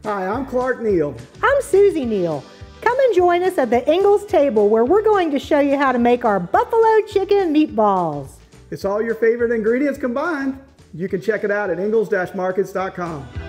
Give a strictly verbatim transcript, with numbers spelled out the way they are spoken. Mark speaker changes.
Speaker 1: Hi, I'm Clark Neal.
Speaker 2: I'm Susie Neal. Come and join us at the Ingles table where we're going to show you how to make our buffalo chicken meatballs.
Speaker 1: It's all your favorite ingredients combined. You can check it out at ingles dash markets dot com.